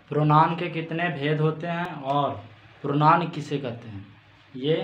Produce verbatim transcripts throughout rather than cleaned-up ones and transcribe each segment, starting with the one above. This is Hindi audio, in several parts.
प्रोनाउन के कितने भेद होते हैं और प्रोनाउन किसे कहते हैं। ये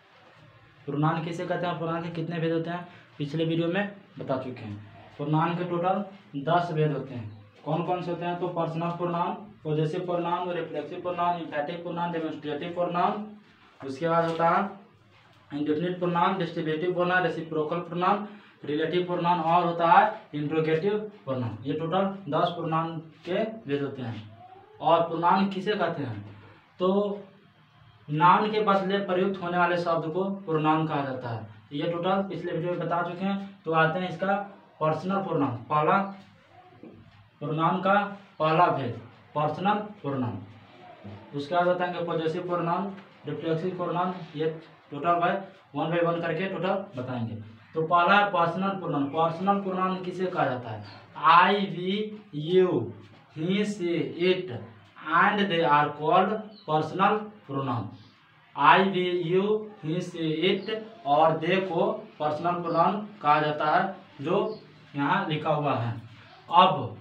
प्रोनाउन किसे कहते हैं और प्रोनाउन के कितने भेद होते हैं पिछले वीडियो में बता चुके हैं। प्रोनाउन के टोटल दस भेद होते हैं। कौन कौन से होते हैं? तो personal pronoun, possessive pronoun, reflexive pronoun, emphatic pronoun, demonstrative pronoun. उसके बाद होता है indefinite pronoun, distributive pronoun, reciprocal pronoun, relative pronoun और होता है इंट्रोगेटिव प्रोनाउन। ये टोटल दस प्रोनाउन के भेद होते हैं। और प्रोनाउन किसे कहते हैं? तो नाउन के बदले प्रयुक्त होने वाले शब्द को प्रोनाउन कहा जाता है। ये टोटल पिछले वीडियो में बता चुके हैं। तो आते हैं इसका पर्सनल प्रोनाउन। पहला प्रोनाउन का पहला भेद पर्सनल प्रोनाउन। उसके बाद होता है पॉजेसिव प्रोनाउन, रिफ्लेक्सिव प्रोनाउन। ये total by one by one करके टोटल बताएंगे। तो पहला है पर्सनल प्रोनाउन। पर्सनल प्रोनाउन किसे कहा जाता है? I, we, you, he, she, it and they are called personal pronoun. I, we, you, he, she, it और दे को पर्सनल प्रोनाउन कहा जाता है, जो यहाँ लिखा हुआ है। अब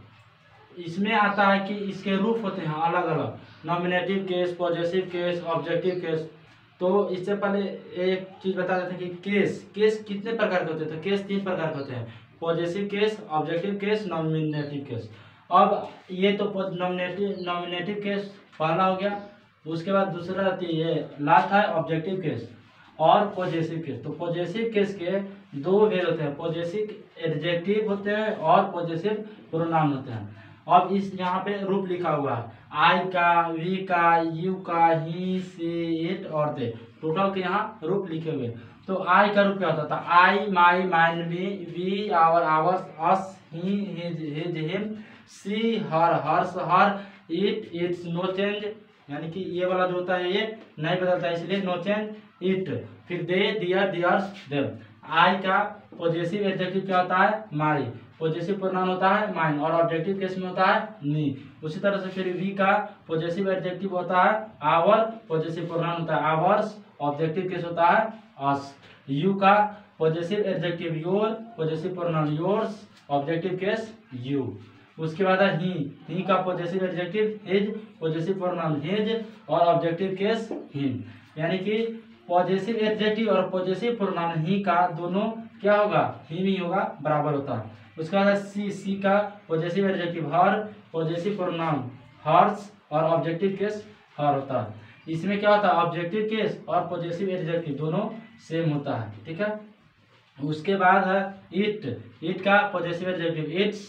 इसमें आता है कि इसके रूप होते हैं अलग अलग, nominative case, possessive case, objective case. तो इससे पहले एक चीज बता देते हैं कि केस केस कितने प्रकार के होते हैं। तो केस तीन प्रकार के होते हैं, possessive case, objective case, nominative case. अब ये तो नॉमिनेटिव नॉमिनेटिव केस पहला हो गया। उसके बाद दूसरा ये लास्ट है ऑब्जेक्टिव केस और पॉजेसिव केस। तो पॉजेसिव केस के दो भेद होते हैं, पॉजेसिव एडजेक्टिव होते हैं और पॉजेसिव प्रोनाउन होते हैं। अब इस यहाँ पे रूप लिखा हुआ है, आई का, वी का, यू का, ही, सी, इट और दे। टोटल के यहाँ रूप लिखे हुए। तो आई का रूप क्या होता था? I, my, mine, me, we, our, ours, us, he, his, his, him, she, her, hers, her, it, its, no change. यानी कि ये वाला जो होता है ये नहीं बदलता है, इसलिए नो चेंज, इट। फिर दे, दियर, दियर्स, देम। आई का पॉजेसिव एडजेक्टिव क्या होता है? माई। पॉजेसिव प्रोनाउन होता है माइन और ऑब्जेक्टिव केस में होता है नी। उसी तरह से फिर वी का पॉजेसिव एडजेक्टिव होता है आवर, पॉजेसिव प्रोनाउन होता है आवर्स, ऑब्जेक्टिव केस होता है अस। यू का possessive adjective your, possessive pronoun yours, objective case you. उसके बाद है ही, ही का possessive adjective his, possessive pronoun his और ऑब्जेक्टिव केस हिम। यानी कि पॉजेसिव एडजेक्टिव और पॉजेसिव प्रोनाउन ही का दोनों क्या होगा? हिम ही होगा, बराबर होता है। उसके बाद सी, सी का possessive adjective her, possessive pronoun hers और ऑब्जेक्टिव केस हर होता है। इसमें क्या होता है? ऑब्जेक्टिव केस और पॉजेसिव एडजेक्टिव दोनों सेम होता है, ठीक है। उसके बाद है इट, इट का possessive adjective its,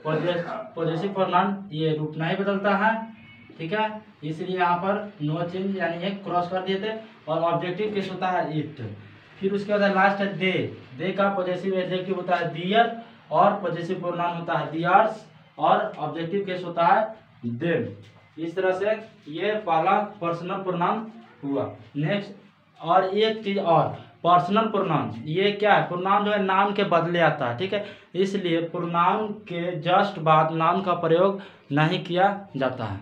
possessive pronoun ये रूप नहीं बदलता है, ठीक है। इसलिए यहाँ पर नो चेंज यानी एक क्रॉस कर दिए थे। और ऑब्जेक्टिव केस होता है इट। फिर उसके बाद लास्ट है दे, दे का पॉजेसिव एडजेक्टिव होता है दियर और पॉजेसिव प्रोनाउन होता है दियर्स और ऑब्जेक्टिव केस होता है देम। इस तरह से ये पहला पर्सनल प्रोनाउन हुआ। नेक्स्ट और एक चीज और, पर्सनल प्रोनाउन ये क्या है? प्रोनाउन जो है नाउन के बदले आता है, ठीक है। इसलिए प्रोनाउन के जस्ट बाद नाउन का प्रयोग नहीं किया जाता है।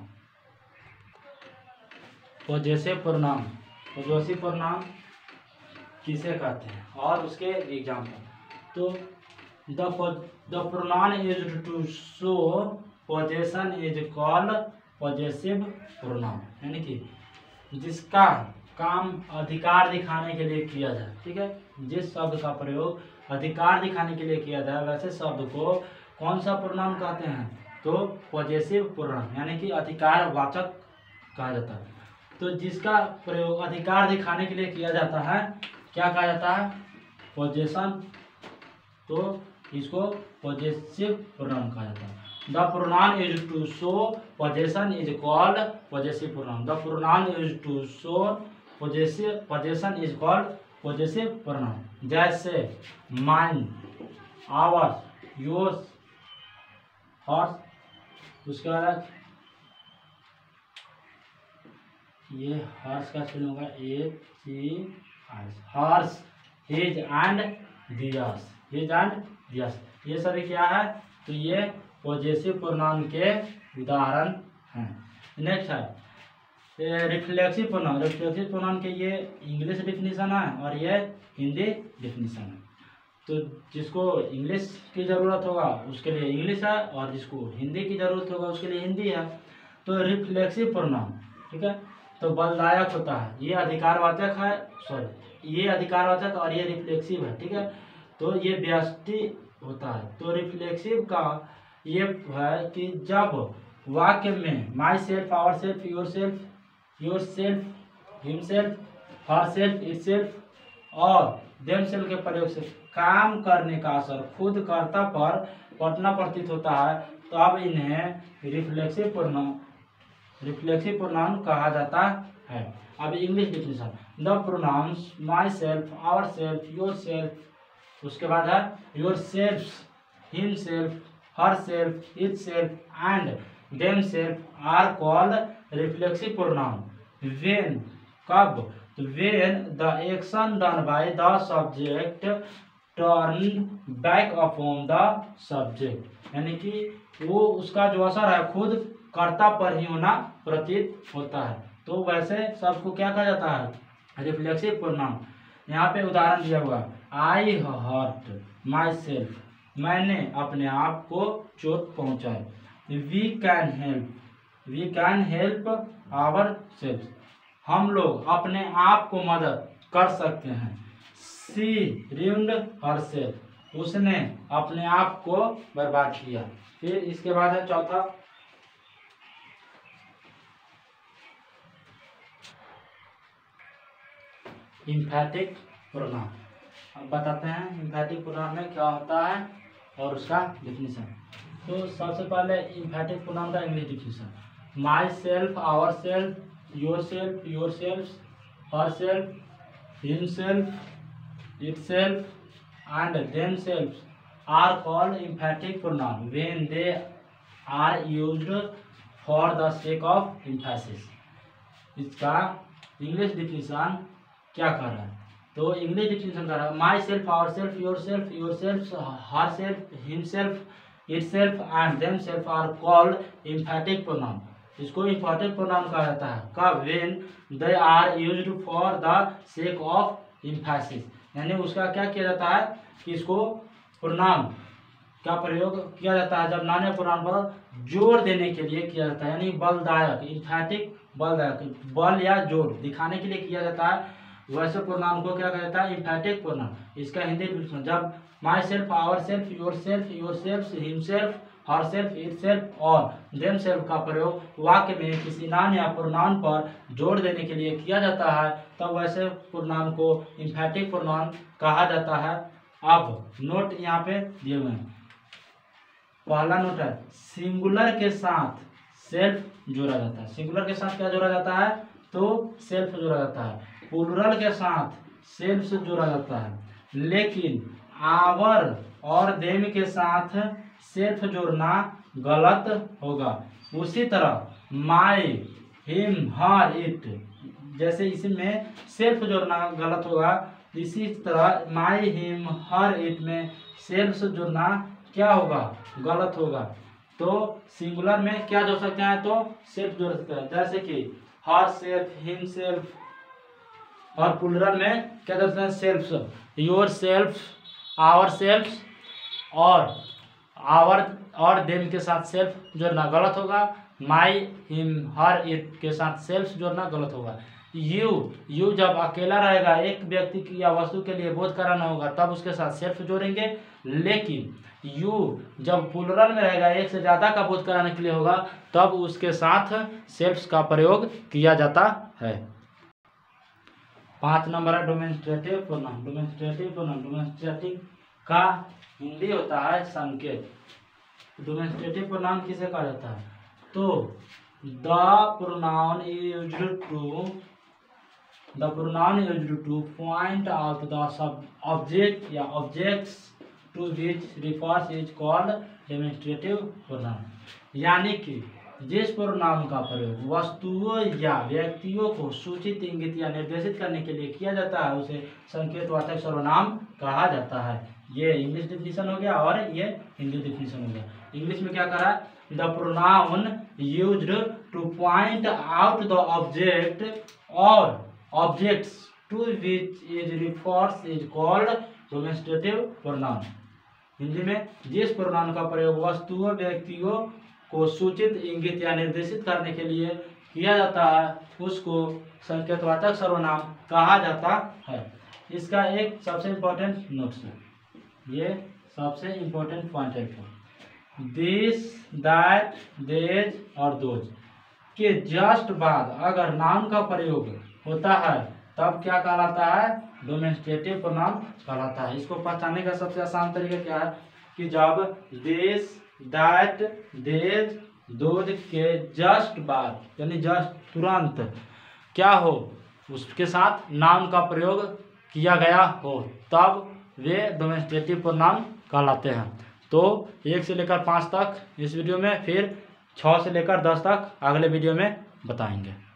पॉजेसिव प्रोनाउन, पॉजेसिव प्रोनाउन किसे कहते हैं और उसके एग्जाम्पल। तो the the pronoun is to show possession is called possessive pronoun. यानी कि जिसका काम अधिकार दिखाने के लिए किया जाए, ठीक है। जिस शब्द का प्रयोग अधिकार दिखाने के लिए किया जाए वैसे शब्द को कौन सा प्रोनाउन कहते हैं? तो पॉजेसिव प्रोनाउन यानी कि अधिकारवाचक कहा जाता है। तो जिसका प्रयोग अधिकार दिखाने के लिए किया जाता है क्या कहा जाता है? पोजेशन। तो इसको पॉजेसिव प्रोनाउन कहा जाता है। The pronoun is to show possession is called possessive pronoun. The pronoun is to show possessive possession is called possessive pronoun. जैसे माइन, आवर्स, योर्स, हर्स। उसके बाद ये हर्स का स्पेलिंग होगा A C hers, hers, his and theirs, his and theirs. ये सभी क्या है? तो ये पॉजेसिव प्रोनाउन के उदाहरण हैं। नेक्स्ट है रिफ्लेक्सिव प्रोनाउन। रिफ्लेक्सिव प्रोनाउन के ये इंग्लिश डिफिनीशन है और ये हिंदी डिफिनीशन है। तो जिसको इंग्लिश की ज़रूरत होगा उसके लिए इंग्लिश है और जिसको हिंदी की ज़रूरत होगा उसके लिए हिंदी है। तो रिफ्लेक्सिव प्रोनाउन, ठीक है, तो बलदायक होता है, ये अधिकारवाचक है, सॉरी ये अधिकारवाचक और ये रिफ्लेक्सिव है, ठीक है, तो ये व्यष्टि होता है। तो रिफ्लेक्सिव का ये है कि जब वाक्य में myself, ourself, yourself, yourself, himself, herself, itself और देम सेल्फ के प्रयोग से काम करने का असर खुद कर्ता पर पटना प्रतीत होता है, तो अब इन्हें रिफ्लेक्सिव प्रोनाउन रिफ्लेक्सिव प्रोनाउन कहा जाता है। अब English definition, the pronouns myself, ourself, yourself, उसके बाद है yourself, himself, herself, itself and themself are called reflexive pronoun when, कब, when the action done by the subject turn back upon the subject, यानी कि वो उसका जो असर है खुद कर्ता पर ही होना प्रतीत होता है, तो वैसे सबको क्या कहा जाता है, रिफ्लेक्सिव प्रोनाउन। यहाँ पे उदाहरण दिया हुआ, आई हर्ट माई सेल्फ, मैंने अपने आप को चोट पहुँचाई। We can help, we can help ourself, हम लोग अपने आप को मदद कर सकते हैं। सी ruined herself, उसने अपने आप को बर्बाद किया। फिर इसके बाद है चौथा, इम्फैटिक प्रोनाउन। अब बताते हैं इम्फैटिक प्रोनाउन में क्या होता है और उसका डिफिनीशन। तो सबसे पहले इम्फैटिक प्रोनाउन का English definition, myself, ourself, yourself, yourself, herself, himself, itself and themselves are called emphatic pronoun when they are used for the sake of emphasis। इसका इंग्लिश डिफिनीशन क्या कर रहा है, तो इंग्लिश डिफिनीशन कर रहा है, myself, ourself, yourself, yourself, herself, himself, itself and themself are called emphatic pronoun। इसको इम्फैटिक प्रोनाउन कहा जाता है कब, when they are used for the sake of emphasis, यानी उसका क्या किया जाता है कि इसको प्रोनाउन का प्रयोग किया जाता है जब नाने प्रोनाउन पर जोर देने के लिए किया जाता है, यानी बलदायक, इम्फैटिक बलदायक, बल या जोर दिखाने के लिए किया जाता है, वैसे प्रोनाउन को क्या कहा जाता है, इम्फैटिक प्रोनाउन। इसका हिंदी डिफिनेशन, जब myself, ourself, yourself, yourself, himself, herself, itself और देम सेल्फ का प्रयोग वाक्य में किसी नाम या प्रोनाउन पर जोड़ देने के लिए किया जाता है, तब वैसे प्रोनाउन को इम्फैटिक प्रोनाउन कहा जाता है। अब नोट यहाँ पे दिए हुए हैं, पहला नोट है सिंगुलर के साथ सेल्फ जोड़ा जाता है। सिंगुलर के साथ क्या जोड़ा जाता है, तो सेल्फ जोड़ा जाता है। प्लूरल के साथ सेल्फ से जोड़ा जाता है, लेकिन आवर और देम के साथ सेल्फ जोड़ना गलत होगा। उसी तरह माई, हिम, हर, इट, जैसे इसमें सेल्फ जोड़ना गलत होगा, इसी तरह माई, हिम, हर, इट में सेल्फ जोड़ना क्या होगा, गलत होगा। तो सिंगुलर में क्या जोड़ सकते हैं, तो सेल्फ जोड़ सकते हैं, जैसे कि हर सेल्फ, हिम सेल्फ, और प्लूरल में क्या जोड़ते हैं, self, yourself, ourself और आवर और देम के साथ सेल्फ जोड़ना गलत होगा। माई, हिम, हर, इट के साथ सेल्फ जोड़ना गलत होगा। यू, यू जब अकेला रहेगा, एक व्यक्ति की या वस्तु के लिए बोध कराना होगा, तब उसके साथ सेल्फ जोड़ेंगे, लेकिन यू जब प्लूरल में रहेगा, एक से ज़्यादा का बोध कराने के लिए होगा, तब उसके साथ सेल्फ का प्रयोग किया जाता है। पाँच नंबर है demonstrative pronoun. Demonstrative pronoun, demonstrative का हिंदी होता है संकेत। डेमोन्स्ट्रेटिव प्रोनाउन किसे कहा जाता है, तो the pronoun used to the pronoun used to point out the sub object या objects to which refers is called demonstrative pronoun. यानी कि जिस प्रोनाउन का प्रयोग वस्तुओं या व्यक्तियों को सूचित, इंगित या निर्देशित करने के लिए किया जाता है, उसे संकेतवाचक सर्वनाम कहा जाता है। ये इंग्लिश डिफिनीशन हो गया और ये हिंदी डिफिनीशन हो गया। इंग्लिश में क्या करा, the pronoun used to point out the object और objects to which is refers is called demonstrative pronoun. Hindi में जिस प्रोनाउन का प्रयोग वस्तुओं, व्यक्तियों को सूचित, इंगित या निर्देशित करने के लिए किया जाता है उसको संकेतवाचक सर्वनाम कहा जाता है। इसका एक सबसे इम्पोर्टेंट नोट्स है, ये सबसे इम्पोर्टेंट पॉइंट है। दिस, दैट, देज और दोज के जस्ट बाद अगर नाउन का प्रयोग होता है तब क्या कहलाता है? डोमेस्टिकेटिव प्रोनाउन कहलाता है। इसको पहचानने का सबसे आसान तरीका क्या है कि जब दिस, दैट, देज, दोज के जस्ट बाद यानी जस्ट तुरंत क्या हो, उसके साथ नाउन का प्रयोग किया गया हो तब वे डोमेस्टिकेटिव प्रोनाउन कहलाते हैं। तो एक से लेकर पाँच तक इस वीडियो में, फिर छः से लेकर दस तक अगले वीडियो में बताएंगे।